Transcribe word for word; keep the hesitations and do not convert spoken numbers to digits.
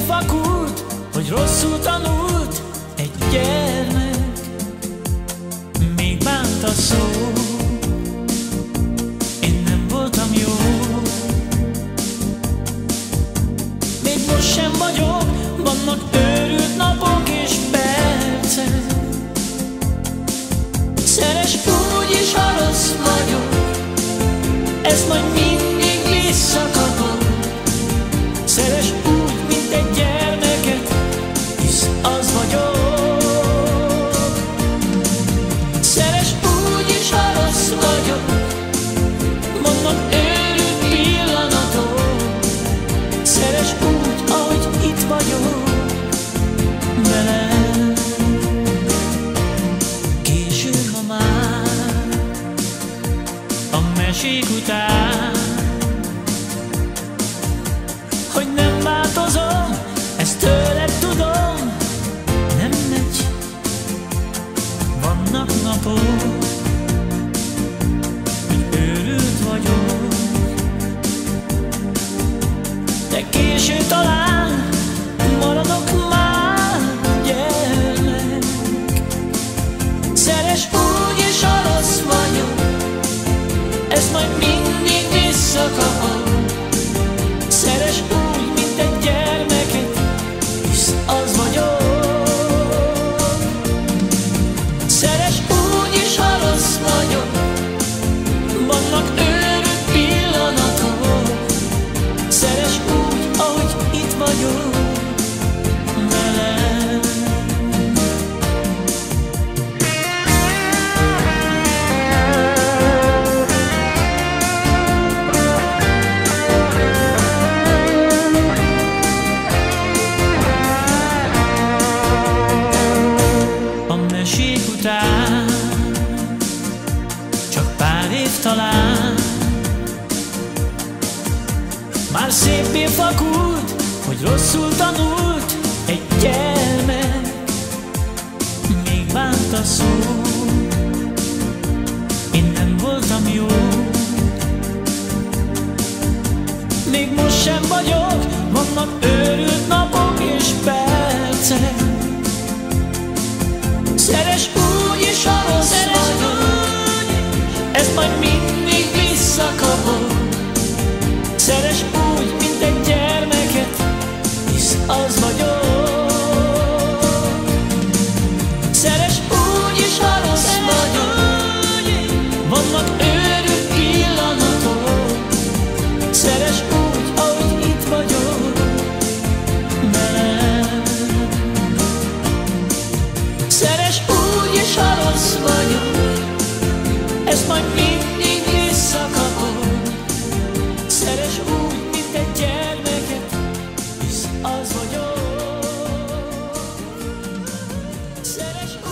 fakult, hogy rosszul tanult egy gyermek. Még bánt a szó, én nem voltam jó. Még most sem vagyok, vannak őrült napok és percek. Szeres úgy is, ha rossz vagyok, ezt majd mindig visszakapom. Szeres úgy, mint egy gyermeket, hisz az vagyok. Szeres úgy is, ha rossz vagyok, vannak őrült pillanatok. Szeres úgy, ahogy itt vagyok velem. Késő ma már a mesék után, hogy nem változom, ezt tőled tudom, nem megy. Vannak napok, hogy őrült vagyok, de késő talán maradok már gyermek. Szeres úgy is, ha rossz vagyok, ezt majd mindig visszakapom. Szeres úgy, mint egy gyermeket, hisz az vagyok. Szeres úgy is, ha rossz vagyok, vannak őrült pillanatok. Szeres úgy, ahogy itt vagyok velem. Mesék után csak pár év talán, már széppé fakult, hogy rosszul tanult egy gyermek. Még bánt a szó, én nem voltam jó. Még most sem vagyok, vannak őrült napok és percek. Szeres úgy is, ha rossz vagyok, ezt majd mindig visszakapom. Szeres úgy, mint egy gyermeket, hisz az vagyok. Szeres úgy is, ha rossz vagyok, vannak őrült pillanatok. Szeres úgy, ahogy itt vagyok velem. Szeres úgy is, ha rossz vagyok, ezt majd mindig visszakapom. Szeres úgy, mint egy gyermeket, hisz az vagyok. Szeres